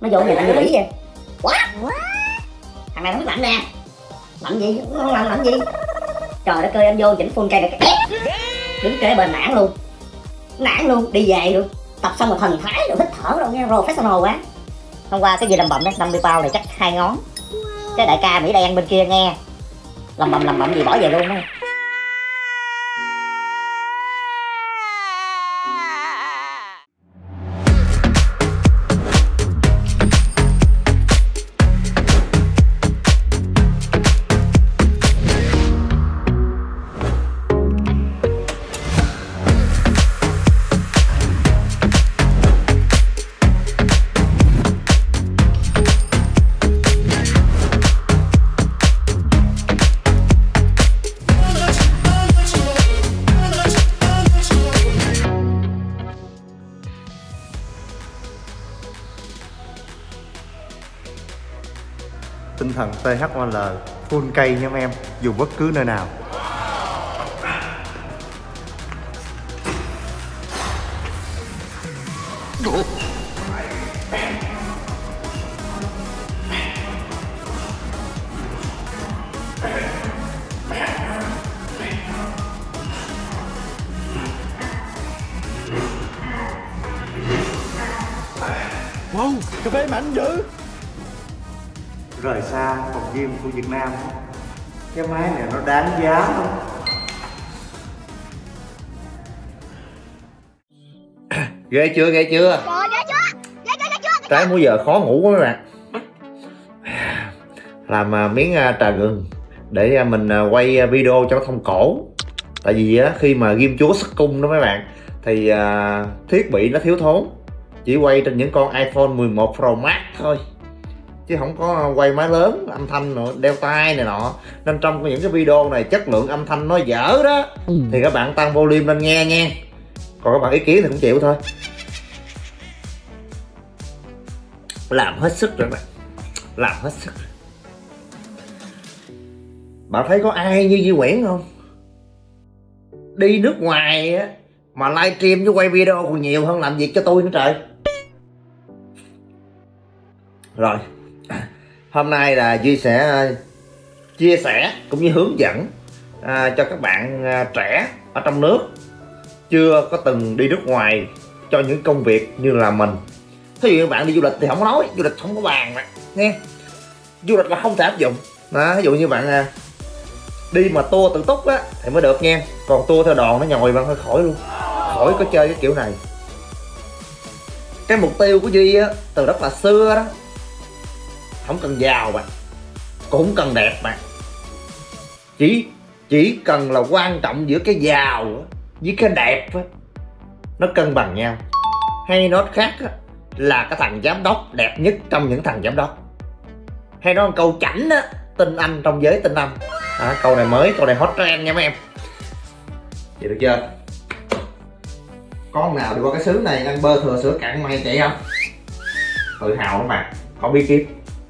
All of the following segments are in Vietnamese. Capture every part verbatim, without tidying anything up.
Nó vô nhà lạnh như quỷ vậy. What? Thằng này nó biết lạnh nè. Lạnh gì? Không lạnh lạnh gì? Trời đất ơi, anh vô chỉnh full cây này cái đứng kế bên nản luôn. Nản luôn, đi về luôn. Tập xong rồi thần thái rồi hít thở rồi nghe professional quá. Hôm qua cái gì lầm bầm đó, năm mươi bao này chắc hai ngón. Cái đại ca Mỹ đen bên kia nghe lầm bầm lầm bầm gì bỏ về luôn đó. Tinh thần tê hát o lờ full cây nha em, dù bất cứ nơi nào. Wow, cà phê mạnh dữ. Rời xa phòng gym của Việt Nam, cái máy này nó đáng giá không? Ghê chưa, ghê chưa? Trời, ghê chưa? Ghê ghê ghê chưa? Trái múi giờ khó ngủ quá mấy bạn. Làm miếng trà gừng để mình quay video cho nó thông cổ. Tại vì khi mà ghim chúa sức cung đó mấy bạn, thì thiết bị nó thiếu thốn, chỉ quay trên những con iPhone mười một Pro Max thôi, chứ không có quay máy lớn, âm thanh nữa, đeo tai này nọ. Nên trong những cái video này chất lượng âm thanh nó dở đó, ừ. thì các bạn tăng volume lên nghe nha. Còn các bạn ý kiến thì cũng chịu thôi. Làm hết sức rồi bạn, làm hết sức. Bạn thấy có ai như Duy Nguyễn không? Đi nước ngoài á mà livestream với quay video còn nhiều hơn làm việc cho tôi nữa trời. Rồi, hôm nay là Duy sẽ chia sẻ cũng như hướng dẫn à, cho các bạn à, trẻ ở trong nước chưa có từng đi nước ngoài cho những công việc như là mình. Thí dụ như bạn đi du lịch thì không có nói, du lịch không có bàn mà nghe. Du lịch là không thể áp dụng. Đó, ví dụ như bạn à, đi mà tour tự túc á thì mới được nha. Còn tour theo đoàn nó nhồi bạn hơi khỏi luôn, khỏi có chơi cái kiểu này. Cái mục tiêu của Duy á từ rất là xưa đó, không cần giàu bạn, cũng cần đẹp bạn. Chỉ chỉ cần là quan trọng giữa cái giàu với cái đẹp á, nó cân bằng nhau. Hay nói khác á, là cái thằng giám đốc đẹp nhất trong những thằng giám đốc. Hay nói một câu chảnh á, tinh anh trong giới tinh anh. À, câu này mới, câu này hot trend nha mấy em. Vậy được chưa? Có con nào đi qua cái xứ này ăn bơ thừa sữa cạn mày chạy không? Tự hào lắm mà, không bí kíp.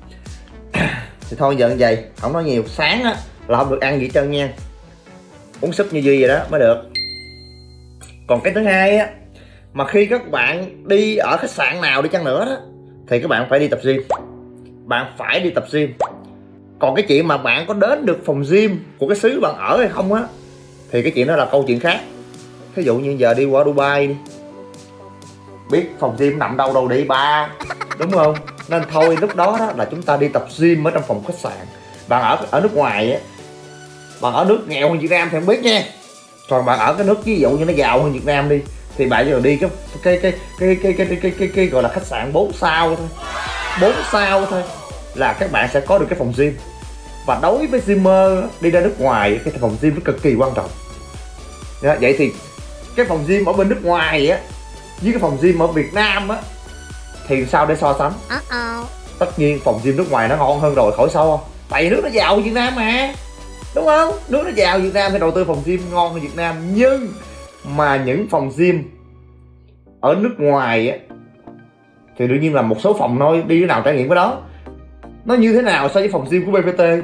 Thì thôi giờ như vậy, không nói nhiều. Sáng á là không được ăn gì trơn nha, uống súp như Duy vậy đó mới được. Còn cái thứ hai á, mà khi các bạn đi ở khách sạn nào đi chăng nữa đó, thì các bạn phải đi tập gym. Bạn phải đi tập gym. Còn cái chuyện mà bạn có đến được phòng gym của cái xứ bạn ở hay không á, thì cái chuyện đó là câu chuyện khác. Ví dụ như giờ đi qua Dubai đi, biết phòng gym nằm đâu đâu đi ba, đúng không? Nên thôi lúc đó, đó là chúng ta đi tập gym ở trong phòng khách sạn. Bạn ở ở nước ngoài á, bạn ở nước nghèo hơn Việt Nam thì không biết nha. Còn bạn ở cái nước ví dụ như nó giàu hơn Việt Nam đi, thì bạn giờ đi cái cái cái cái cái cái cái cái, cái, cái gọi là khách sạn bốn sao thôi, bốn sao thôi là các bạn sẽ có được cái phòng gym. Và đối với gymer đi ra nước ngoài, cái phòng gym nó cực kỳ quan trọng. Đó, vậy thì cái phòng gym ở bên nước ngoài á với cái phòng gym ở Việt Nam á thì sao để so sánh? Uh-oh. Tất nhiên phòng gym nước ngoài nó ngon hơn rồi, khỏi so. Tại vì nước nó giàu Việt Nam mà, đúng không? Nước nó giàu Việt Nam thì đầu tư phòng gym ngon hơn Việt Nam. Nhưng mà những phòng gym ở nước ngoài á thì đương nhiên là một số phòng thôi, đi cái nào trải nghiệm cái đó. Nó như thế nào so với phòng gym của bê pê tê?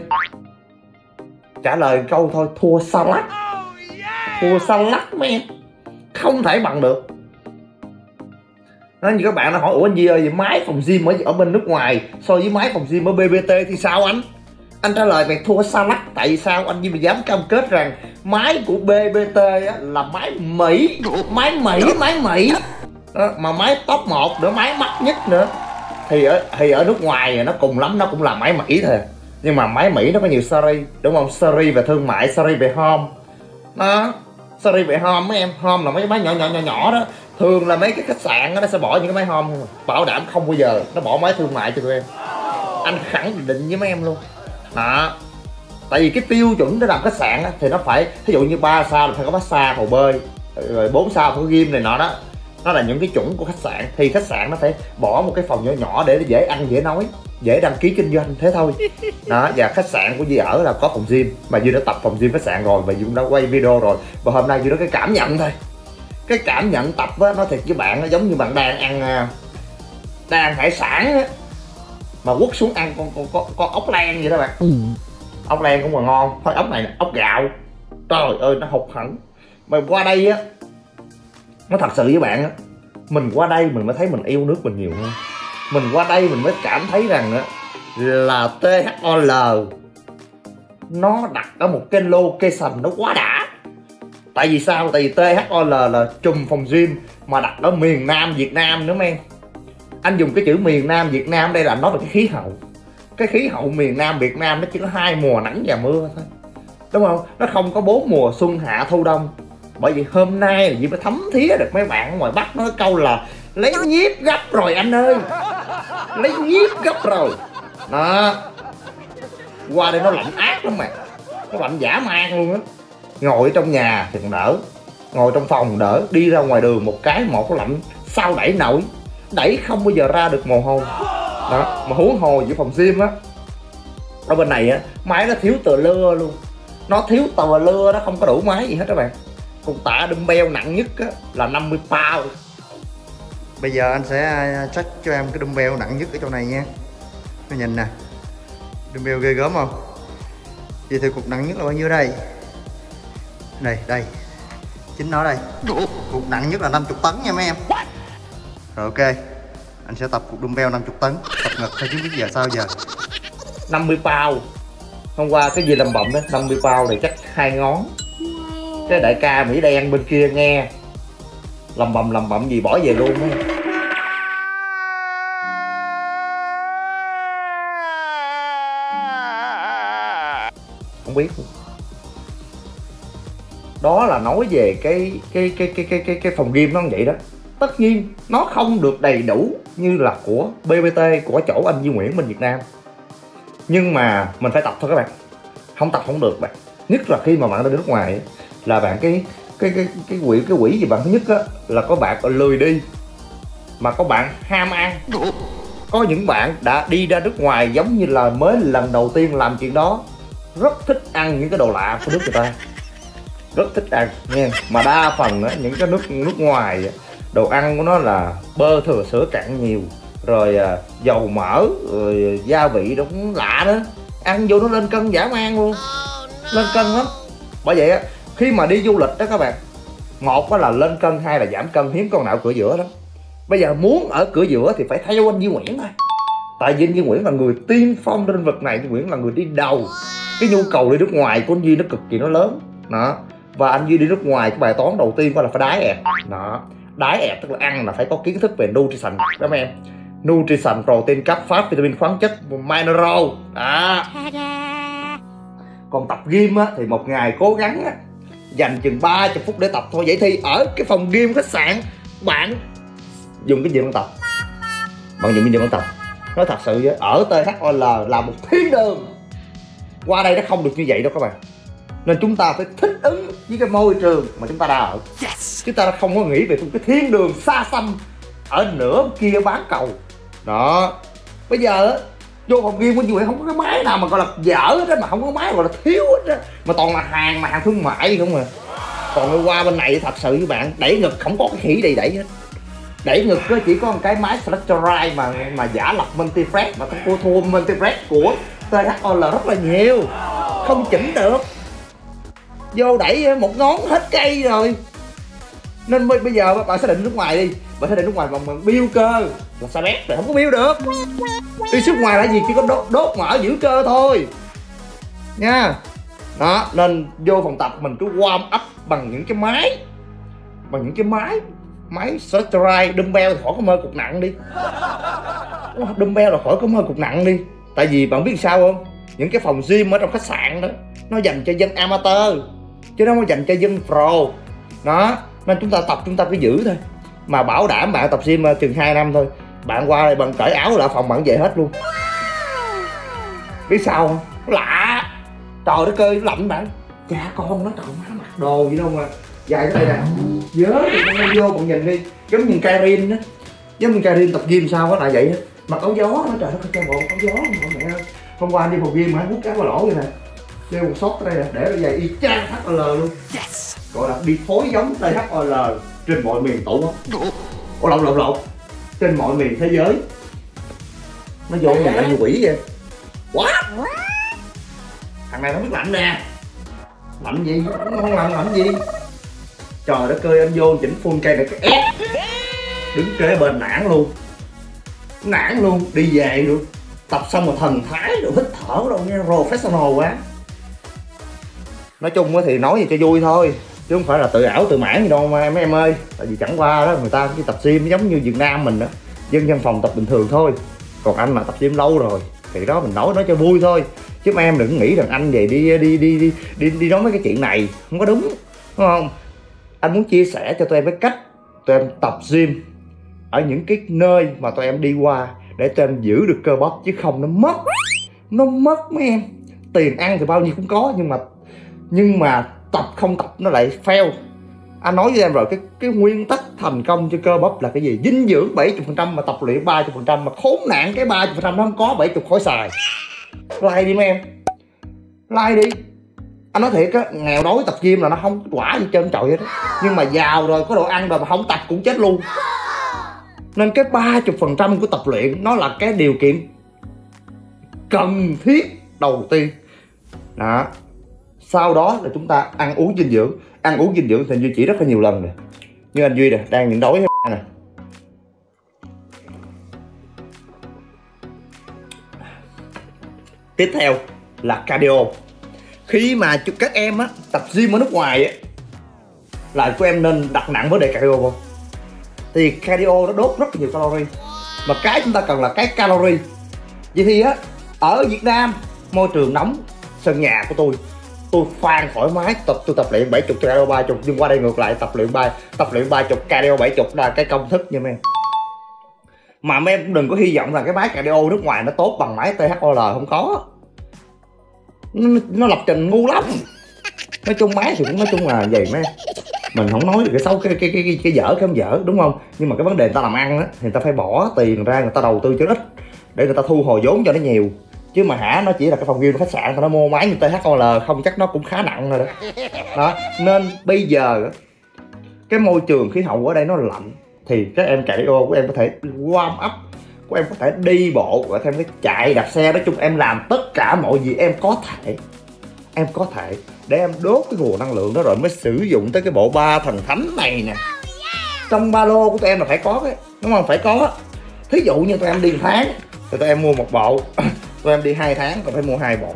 Trả lời câu thôi, thua xa lắc. Thua xa lắc mấy em, không thể bằng được. Nó như các bạn nó hỏi ủa anh Duy ơi, máy phòng gym ở ở bên nước ngoài so với máy phòng gym ở bê bê tê thì sao anh? Anh trả lời mày thua xa lắc. Tại vì sao anh Duy mày dám cam kết rằng máy của bê bê tê á, là máy Mỹ, máy Mỹ, máy Mỹ đó, mà máy top một nữa, máy mắc nhất nữa. Thì ở thì ở nước ngoài nó cùng lắm nó cũng là máy Mỹ thôi, nhưng mà máy Mỹ nó có nhiều series, đúng không? Series về thương mại, series về home đó, series về home mấy em. Home là mấy cái máy nhỏ nhỏ nhỏ nhỏ đó, thường là mấy cái khách sạn đó, nó sẽ bỏ những cái máy home không, bảo đảm không bao giờ nó bỏ máy thương mại cho tụi em, anh khẳng định với mấy em luôn đó. Tại vì cái tiêu chuẩn để làm khách sạn á, thì nó phải ví dụ như ba sao là phải có massage, hồ bơi, rồi bốn sao phải có gym này nọ đó, nó là những cái chuẩn của khách sạn. Thì khách sạn nó phải bỏ một cái phòng nhỏ nhỏ để dễ ăn dễ nói, dễ đăng ký kinh doanh, thế thôi đó. Và khách sạn của Duy ở là có phòng gym, mà Duy đã tập phòng gym khách sạn rồi và Duy cũng đã quay video rồi, và hôm nay Duy nói cái cảm nhận thôi. Cái cảm nhận tập á, nói thiệt với bạn, nó giống như bạn đang ăn đang ăn hải sản á, mà quất xuống ăn con con con, con ốc len vậy đó bạn. Ừ. Ốc len cũng còn ngon, thôi ốc này nè, ốc gạo, trời ơi nó hụt hẳn. Mà qua đây á, nó thật sự với bạn á, mình qua đây mình mới thấy mình yêu nước mình nhiều hơn. Mình qua đây mình mới cảm thấy rằng á, là tê hát o lờ nó đặt ở một cái location nó quá đã. Tại vì sao? Tại vì tê hát o lờ là trùm phòng gym mà đặt ở miền Nam Việt Nam nữa men. Anh dùng cái chữ miền Nam Việt Nam đây là nói về cái khí hậu. Cái khí hậu miền Nam Việt Nam nó chỉ có hai mùa nắng và mưa thôi, đúng không? Nó không có bốn mùa xuân hạ thu đông. Bởi vì hôm nay là Duy mới thấm thía được mấy bạn ở ngoài Bắc nói câu là lấy nhiếp gấp rồi anh ơi, lấy nhiếp gấp rồi đó. Qua đây nó lạnh ác lắm mà, nó lạnh dã man luôn á. Ngồi ở trong nhà thì còn đỡ, ngồi trong phòng đỡ, đi ra ngoài đường một cái một cái lạnh sao đẩy nổi, đẩy không bao giờ ra được mồ hôi đó. Mà huống hồ giữa phòng gym á, ở bên này á, máy nó thiếu tờ lưa luôn, nó thiếu tờ lưa, nó không có đủ máy gì hết các bạn. Cục tạ dumbbell nặng nhất á, là năm mươi pound. Bây giờ anh sẽ check cho em cái dumbbell nặng nhất ở chỗ này nha. Nó nhìn nè, dumbbell ghê gớm không? Vậy thì cục nặng nhất là bao nhiêu đây? Đây, đây, chính nó đây. Cục nặng nhất là năm mươi tấn nha mấy em. Rồi ok, anh sẽ tập cục dumbbell năm mươi tấn, tập ngực thôi chứ biết giờ sao giờ. năm mươi pound. Hôm qua cái gì làm bậm đó, năm mươi pound này chắc hai ngón. Cái đại ca Mỹ đen bên kia nghe lầm bầm lầm bậm gì bỏ về luôn á. Không biết luôn. Đó là nói về cái cái cái cái cái cái cái phòng gym nó như vậy đó. Tất nhiên nó không được đầy đủ như là của bê bê tê, của chỗ anh Duy Nguyễn bên Việt Nam, nhưng mà mình phải tập thôi các bạn. Không tập không được bạn. Nhất là khi mà bạn đi nước ngoài là bạn cái cái cái cái quỷ cái quỷ gì bạn thứ nhất á, là có bạn lười đi, mà có bạn ham ăn. Có những bạn đã đi ra nước ngoài giống như là mới lần đầu tiên làm chuyện đó, rất thích ăn những cái đồ lạ của nước người ta, rất thích ăn nha. Mà đa phần á, những cái nước nước ngoài đồ ăn của nó là bơ thừa sữa cặn nhiều, rồi à, dầu mỡ, rồi gia vị nó cũng lạ đó, ăn vô nó lên cân dã man luôn, lên cân lắm. Bởi vậy á, khi mà đi du lịch đó các bạn, một là lên cân, hai là giảm cân, hiếm con nào cửa giữa đó. Bây giờ muốn ở cửa giữa thì phải theo anh Duy Nguyễn thôi. Tại vì anh Duy Nguyễn là người tiên phong trên lĩnh vực này, anh Duy Nguyễn là người đi đầu. Cái nhu cầu đi nước ngoài của anh Duy nó cực kỳ nó lớn đó. Và anh Duy đi nước ngoài, cái bài toán đầu tiên phải là phải đái ẹt đó. Đái ẹt tức là ăn là phải có kiến thức về nutrition các em. Nutrition, protein, carb, fat, vitamin, khoáng chất, mineral đó. Còn tập gym á, thì một ngày cố gắng á, dành chừng ba mươi phút để tập thôi. Vậy thì ở cái phòng gym khách sạn bạn dùng cái gì bạn tập? Bạn dùng cái gì bạn tập? Nói thật sự với, ở tê hát o lờ là một thiên đường. Qua đây nó không được như vậy đâu các bạn. Nên chúng ta phải thích ứng với cái môi trường mà chúng ta đang ở. Yes. Chúng ta không có nghĩ về cái thiên đường xa xăm ở nửa kia bán cầu đó. Bây giờ vô phòng gym của Duy không có cái máy nào mà gọi là dở hết, mà không có máy gọi là thiếu hết á, mà toàn là hàng mà hàng thương mại không à. Còn qua bên này thật sự với bạn, đẩy ngực không có cái khỉ đầy đẩy hết. Đẩy ngực chỉ có một cái máy Structurite mà mà giả lập multi-thread, mà không có thua multi-thread của tê hát o lờ rất là nhiều, không chỉnh được. Vô đẩy một ngón hết cây rồi, Nên bây giờ bạn xác định nước ngoài đi, bạn xác định nước ngoài bằng, bằng build cơ là sai bét rồi, không có build được. Đi xuất ngoài là gì, chỉ có đốt, đốt mỡ giữ cơ thôi nha. Đó, nên vô phòng tập mình cứ warm up bằng những cái máy, bằng những cái máy máy Stride, dumbbell khỏi có mơ cục nặng đi, dumbbell là khỏi có mơ cục nặng đi. Tại vì bạn biết sao không, những cái phòng gym ở trong khách sạn đó nó dành cho dân amateur chứ nó không dành cho dân pro. Đó, nên chúng ta tập chúng ta cứ giữ thôi, mà bảo đảm bạn tập gym chừng hai năm thôi, bạn qua đây bạn cởi áo lại phòng bạn về hết luôn. Biết sao không, lạ, trời đất ơi, lạnh bạn, cha con nó trời má mặc đồ gì đâu mà dài tới đây nè, dớ thì con vô bạn nhìn đi, giống như Karin á, giống như Karin tập gym sao á, lại vậy á, mặc áo gió nó, trời đất ơi, cho bộ áo gió mà mẹ ơi. Hôm qua anh đi phòng gym mà hút cá vào lỗ vậy nè, đeo một sốt ở đây nè, để nó giày y chang hát o lờ luôn, gọi là đi phối giống tê hát o lờ trên mọi miền tổ quốc. Ủa lộn lộn lộn, trên mọi miền thế giới. Nó vô nhà anh như quỷ vậy. What? Thằng này nó biết lạnh nè. Lạnh gì? Nó không lạnh, lạnh gì? Trời đất ơi, anh vô chỉnh full cây này cái ép, đứng kế bên nản luôn, nản luôn, đi về luôn. Tập xong rồi thần thái rồi hít thở đâu nghe professional quá. Nói chung thì nói gì cho vui thôi, chứ không phải là tự ảo tự mãn gì đâu mà mấy em ơi. Tại vì chẳng qua đó người ta chỉ tập gym giống như Việt Nam mình đó, dân văn phòng tập bình thường thôi. Còn anh mà tập gym lâu rồi thì đó mình nói nói cho vui thôi, chứ mấy em đừng nghĩ rằng anh về đi đi đi đi đi đi nói mấy cái chuyện này không có đúng, đúng không? Anh muốn chia sẻ cho tụi em cái cách tụi em tập gym ở những cái nơi mà tụi em đi qua để tụi em giữ được cơ bắp, chứ không nó mất, nó mất mấy em. Tiền ăn thì bao nhiêu cũng có, nhưng mà nhưng mà tập không tập nó lại fail. Anh nói với em rồi, cái cái nguyên tắc thành công cho cơ bắp là cái gì? Dinh dưỡng bảy mươi phần trăm mà tập luyện ba mươi phần trăm, mà khốn nạn cái ba mươi phần trăm nó không có, bảy mươi khỏi xài. Like đi mấy em, like đi. Anh nói thiệt á, nghèo đói tập gym là nó không quả gì trơn trọi hết á. Nhưng mà giàu rồi có đồ ăn rồi mà không tập cũng chết luôn. Nên cái ba mươi phần trăm của tập luyện nó là cái điều kiện cần thiết đầu tiên. Đó. Sau đó là chúng ta ăn uống dinh dưỡng. Ăn uống dinh dưỡng thì anh Duy chỉ rất là nhiều lần nè. Như anh Duy nè, đang nhịn đói nè. Tiếp theo là cardio. Khi mà các em á, tập gym ở nước ngoài á, là của em nên đặt nặng vấn đề cardio không? Thì cardio nó đốt rất là nhiều calorie, mà cái chúng ta cần là cái calorie. Vậy thì á, ở Việt Nam môi trường nóng, sân nhà của tôi, tôi khoan thoải mái tập, tôi tập luyện bảy mươi cardio ba mươi, nhưng qua đây ngược lại tập luyện ba tập luyện ba mươi cardio bảy mươi là cái công thức nha mấy em. Mà mấy em cũng đừng có hy vọng là cái máy cardio nước ngoài nó tốt bằng máy tê hát o lờ, không có. Nó, nó lập trình ngu lắm. Nói chung máy thì cũng nói chung là vậy mấy em. Mình không nói được cái xấu, cái cái cái cái, cái dở cái không dở, đúng không? Nhưng mà cái vấn đề người ta làm ăn á thì người ta phải bỏ tiền ra, người ta đầu tư cho ít để người ta thu hồi vốn cho nó nhiều. Chứ mà hả, nó chỉ là cái phòng gym khách sạn, nó mua máy như tê hát o lờ không chắc nó cũng khá nặng rồi đó. Đó, nên bây giờ cái môi trường khí hậu ở đây nó lạnh thì các em cardio của em có thể warm up, của em có thể đi bộ, có thêm cái chạy đạp xe, nói chung em làm tất cả mọi gì em có thể. Em có thể để em đốt cái nguồn năng lượng đó rồi mới sử dụng tới cái bộ ba thần thánh này nè. Trong ba lô của tụi em là phải có cái, đúng không? Phải có. Thí dụ như tụi em đi một tháng thì tụi em mua một bộ, tụi em đi hai tháng tụi phải mua hai bộ.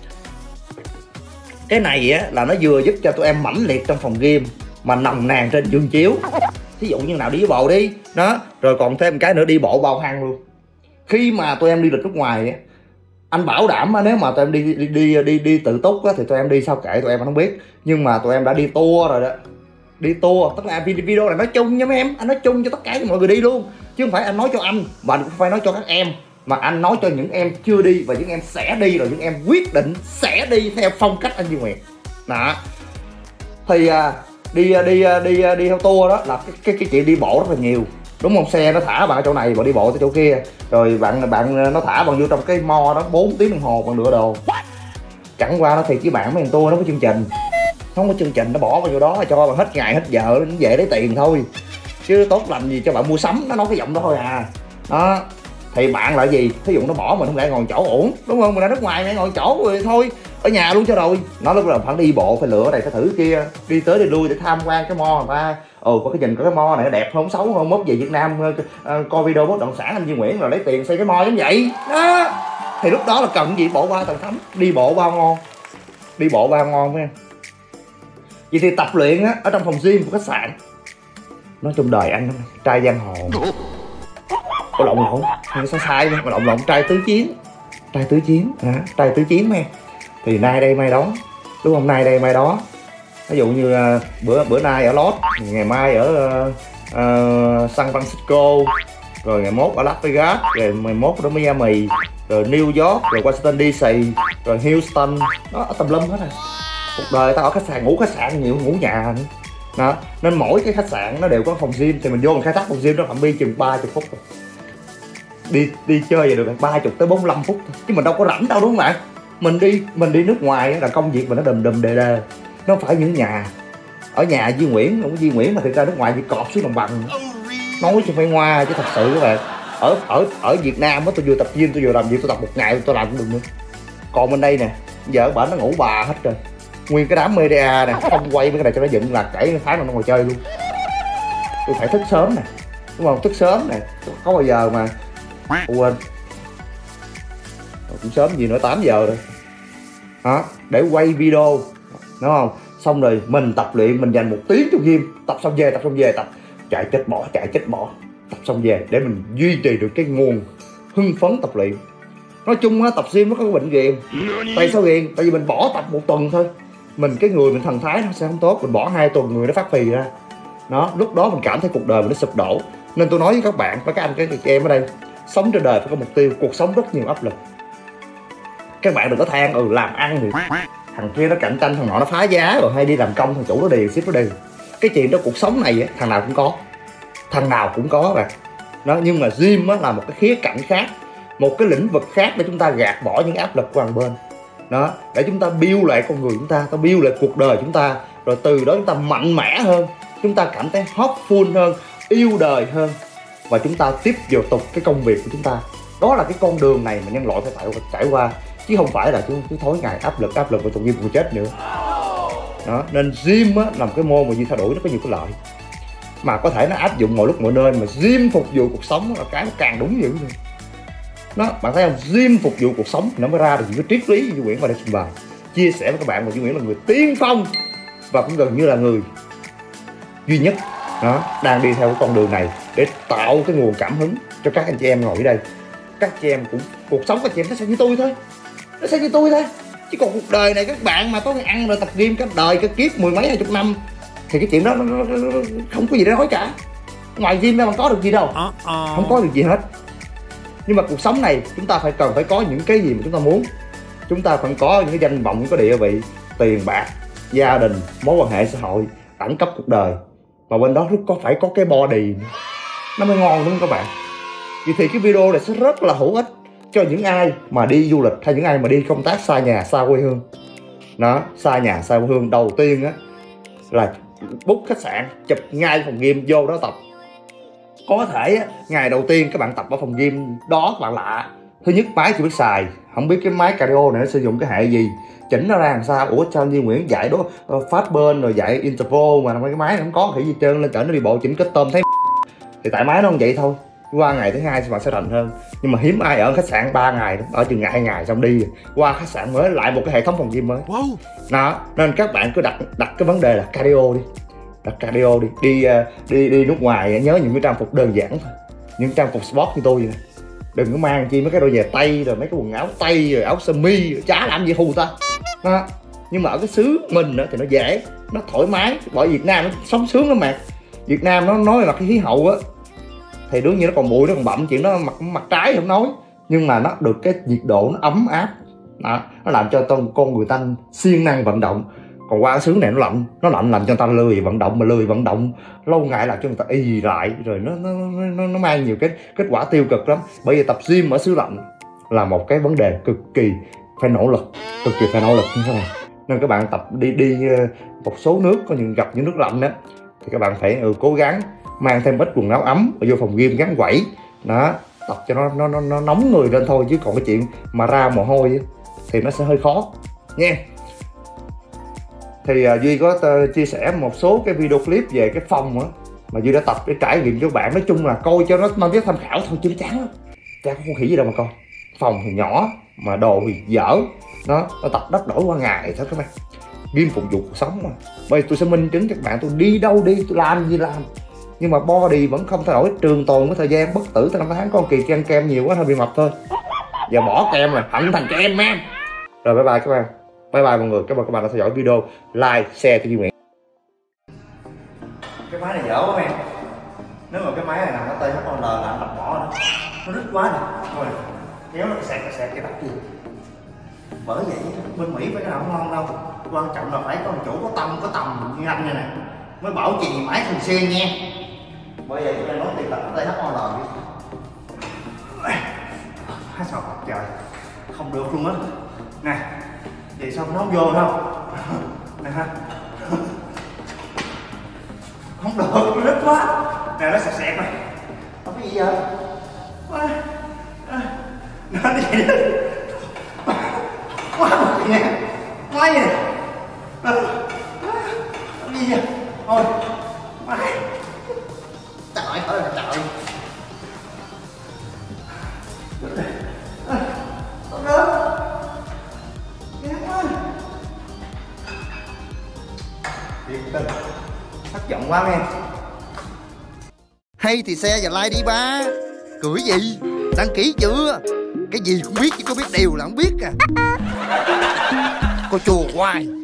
Cái này á là nó vừa giúp cho tụi em mãnh liệt trong phòng gym mà nồng nàn trên giường chiếu. Thí dụ như nào đi bộ đi đó, rồi còn thêm cái nữa đi bộ bao hang luôn. Khi mà tụi em đi lịch nước ngoài á, anh bảo đảm nếu mà tụi em đi đi đi đi, đi tự túc á, thì tụi em đi sao kệ tụi em không biết, nhưng mà tụi em đã đi tour rồi đó. Đi tour tức là video này nói chung nha mấy em, anh nói chung cho tất cả mọi người đi luôn, chứ không phải anh nói cho anh mà cũng phải nói cho các em, mà anh nói cho những em chưa đi và những em sẽ đi, rồi những em quyết định sẽ đi theo phong cách anh Duy Nguyệt đó. Thì à, đi đi đi đi theo tour đó là cái cái, cái chuyện đi bộ rất là nhiều, đúng không? Xe nó thả bạn ở chỗ này, bạn đi bộ tới chỗ kia, rồi bạn bạn nó thả bạn vô trong cái mo đó bốn tiếng đồng hồ bạn lựa đồ. Chẳng qua nó thiệt với bạn, mấy thằng tour nó có chương trình, không có chương trình nó bỏ vào vô đó cho bạn hết ngày hết giờ nó về lấy tiền thôi, chứ tốt lành gì cho bạn mua sắm. Nó nói cái giọng đó thôi à. Đó thì bạn là gì, thí dụ nó bỏ mình không lẽ ngồi chỗ ổn, đúng không? Mình ra nước ngoài mẹ ngồi chỗ rồi thôi, ở nhà luôn cho rồi. Nó lúc là phải đi bộ, phải lựa này phải thử kia, đi tới đi lui để tham quan cái mo người ta, ồ có cái nhìn có cái mo này đẹp không xấu không, mốt về Việt Nam uh, uh, coi video bất động sản anh Duy Nguyễn rồi lấy tiền xây cái mo giống vậy đó. Thì lúc đó là cần gì bộ ba tầng thắm, đi bộ bao ngon, đi bộ bao ngon nha. Vậy thì tập luyện á ở trong phòng gym của khách sạn, nói chung đời anh trai giang hồ, có lộn lộn không sai sai mà lộn lộn trai tứ chiến, trai tứ chiến hả, trai tứ chiến nghe. Thì nay đây mai đó, đúng không, nay đây mai đó. Ví dụ như uh, bữa bữa nay ở Los, ngày mai ở uh, uh, San Francisco, rồi ngày mốt ở Las Vegas, rồi ngày mốt ở Miami, rồi New York, rồi Washington đê xê, rồi Houston, nó ở tầm lâm hết rồi. Cuộc đời tao ở khách sạn, ngủ khách sạn nhiều, ngủ nhà nữa. Đó. Nên mỗi cái khách sạn nó đều có phòng gym, thì mình vô mình khai thác phòng gym nó phạm vi chừng ba mươi phút rồi. Đi đi chơi về được ba mươi tới bốn mươi lăm phút thôi. Chứ mình đâu có rảnh đâu đúng không bạn? Mình đi mình đi nước ngoài là công việc mình nó đùm đùm đề đề, nó không phải như ở nhà. Ở nhà Duy Nguyễn, cũng Duy Nguyễn mà thực ra nước ngoài chỉ cọp xuống đồng bằng. Nói chứ phải ngoa chứ thật sự các bạn. Ở ở ở Việt Nam á tôi vừa tập gym tôi vừa làm việc, tôi tập một ngày tôi làm cũng được nữa. Còn bên đây nè, giờ ở bển nó ngủ bà hết rồi. Nguyên cái đám media nè, không quay mấy cái này cho nó dựng là kể tháng nào nó ngồi chơi luôn. Tôi phải thức sớm nè, đúng không? Thức sớm nè, có bao giờ mà quên. Cũng sớm gì nữa, tám giờ rồi. Đó, để quay video, đúng không? Xong rồi mình tập luyện, mình dành một tiếng cho gym, tập xong về, tập xong về, tập chạy chết bỏ, chạy chết bỏ, tập xong về để mình duy trì được cái nguồn hưng phấn tập luyện. Nói chung á, tập gym nó có cái bệnh ghiền. Tại sao ghiền? Tại vì mình bỏ tập một tuần thôi, mình cái người mình thần thái nó sẽ không tốt, mình bỏ hai tuần người nó phát phì ra. Đó, lúc đó mình cảm thấy cuộc đời mình nó sụp đổ. Nên tôi nói với các bạn, với các anh, các chị em ở đây, sống trên đời phải có mục tiêu, cuộc sống rất nhiều áp lực. Các bạn đừng có than ừ làm ăn thì thằng kia nó cạnh tranh, thằng nọ nó phá giá, rồi hay đi làm công thằng chủ nó điền ship nó điền. Cái chuyện đó cuộc sống này thằng nào cũng có, thằng nào cũng có bạn. Đó, nhưng mà gym á là một cái khía cạnh khác, một cái lĩnh vực khác để chúng ta gạt bỏ những áp lực của hàng bên. Đó, để chúng ta build lại con người chúng ta, ta build lại cuộc đời chúng ta, rồi từ đó chúng ta mạnh mẽ hơn, chúng ta cảm thấy hopeful hơn, yêu đời hơn, và chúng ta tiếp tục tục cái công việc của chúng ta. Đó là cái con đường này mà nhân loại phải trải, trải qua, chứ không phải là cứ thối ngày áp lực áp lực và tụi gym còn chết nữa. Đó, nên gym á là một cái môn mà Duy theo đuổi nó có nhiều cái lợi, mà có thể nó áp dụng mọi lúc mọi nơi, mà gym phục vụ cuộc sống là cái nó càng đúng dữ rồi. Đó, bạn thấy không? Gym phục vụ cuộc sống nó mới ra được những cái triết lý Duy Nguyễn vào đây trình bày, chia sẻ với các bạn. Và Duy Nguyễn là người tiên phong và cũng gần như là người duy nhất đó đang đi theo cái con đường này để tạo cái nguồn cảm hứng cho các anh chị em ngồi ở đây. Các chị em cũng cuộc sống các chị em nó sẽ như tôi thôi, nó sẽ như tôi thôi. Chứ còn cuộc đời này các bạn mà có cái ăn rồi tập gym cái đời cái kiếp mười mấy hai chục năm thì cái chuyện đó nó, nó, nó, nó không có gì để nói cả. Ngoài gym ra mà có được gì đâu, không có được gì hết. Nhưng mà cuộc sống này chúng ta phải cần phải có những cái gì mà chúng ta muốn. Chúng ta phải có những cái danh vọng, có địa vị, tiền bạc, gia đình, mối quan hệ xã hội, đẳng cấp cuộc đời. Mà bên đó có phải có cái body nó mới ngon đúng không các bạn? Vì thì cái video này sẽ rất là hữu ích cho những ai mà đi du lịch hay những ai mà đi công tác xa nhà xa quê hương. Đó, xa nhà xa quê hương đầu tiên á là book khách sạn, chụp ngay phòng gym vô đó tập. Có thể á, ngày đầu tiên các bạn tập ở phòng gym đó các bạn lạ. Thứ nhất máy chưa biết xài, không biết cái máy cardio này nó sử dụng cái hệ gì, chỉnh nó ra làm sao. Ủa sao Duy Nguyễn dạy đó uh, phát bên rồi dạy interval mà cái máy nó không có khỉ gì trơn, lên chở nó đi bộ chỉnh cái tôm thấy thì tại máy nó không vậy thôi. Qua ngày thứ hai thì bạn sẽ rành hơn. Nhưng mà hiếm ai ở khách sạn ba ngày đó, ở chừng ngày hai ngày xong đi qua khách sạn mới lại một cái hệ thống phòng gym mới. Đó, nên các bạn cứ đặt đặt cái vấn đề là cardio đi, đặt cardio đi, đi đi đi nước ngoài nhớ những cái trang phục đơn giản thôi, những trang phục sport như tôi vậy nè. Đừng có mang chi mấy cái đôi giày tây rồi mấy cái quần áo tây rồi áo sơ mi, chả làm gì hù ta. Đó. Nhưng mà ở cái xứ mình đó thì nó dễ, nó thoải mái, bởi Việt Nam nó sống sướng lắm mà. Việt Nam nó nói là cái khí hậu á thì đương nhiên nó còn bụi, nó còn bặm, chuyện nó mặt mặt trái không nói, nhưng mà nó được cái nhiệt độ nó ấm áp. Đó. Nó làm cho con con người ta siêng năng vận động. Còn qua cái xứ này nó lạnh, nó lạnh làm cho người ta lười vận động, mà lười vận động lâu ngày làm cho người ta y lại, rồi nó nó nó, nó mang nhiều cái kết quả tiêu cực lắm. Bởi vì tập gym ở xứ lạnh là một cái vấn đề cực kỳ phải nỗ lực, cực kỳ phải nỗ lực như thế này. Nên các bạn tập đi đi một số nước có những gặp những nước lạnh đó thì các bạn phải ừ, cố gắng mang thêm ít quần áo ấm và vô phòng gym gắn quẩy đó, tập cho nó nó nó nóng người lên thôi. Chứ còn cái chuyện mà ra mồ hôi thì nó sẽ hơi khó nha. Thì uh, Duy có uh, chia sẻ một số cái video clip về cái phòng á mà Duy đã tập để trải nghiệm cho các bạn. Nói chung là coi cho nó mang tính tham khảo thôi, chứ chán lắm, chán không khỉ gì đâu mà coi. Phòng thì nhỏ mà đồ thì dở, nó nó tập đất đổi qua ngày thôi các bạn, game phục vụ cuộc sống mà. Bây giờ tôi sẽ minh chứng cho các bạn, tôi đi đâu đi, tôi làm gì làm, nhưng mà body vẫn không thay đổi, trường tồn với thời gian, bất tử tới năm tháng. Con Kỳ ăn kem nhiều quá hơi bị mập thôi, giờ bỏ kem rồi, hẳn thành kem em. Rồi bye bye các bạn, bye bye mọi người, cảm ơn các bạn đã theo dõi video, like, share cho Duy Nguyễn. Cái máy này dở quá em, nếu mà cái máy này nằm ở tê hát o lờ là anh đập bỏ nó, nó rít quá nè, rồi kéo nó sẹt sẹt cái đắp gì. Bởi vậy bên Mỹ phải cái nào không ngon đâu, quan trọng là phải có một chỗ có tâm có tầm như anh này nè mới bảo trì máy thường xuyên nha. Bởi vậy tôi đang nói tiền tập tê hát o lờ đi. Hát sao trời, không được luôn á. Nè, vậy sao nó không vô đâu. Nè ha. Không được, nó rít quá. Nè nó sẹt sẹt này. Có cái gì vậy? Nó đi vậy đó. Quá một nha. Quá gì nè. Cái gì vậy? Thôi. Trời ơi là trời. Không được. Ghét quá. Thiệt tình. Thất vọng quá em. Hay thì share và like đi ba. Cười gì? Đăng ký chưa? Cái gì cũng biết chứ có biết điều là không biết à. Cô chùa hoài.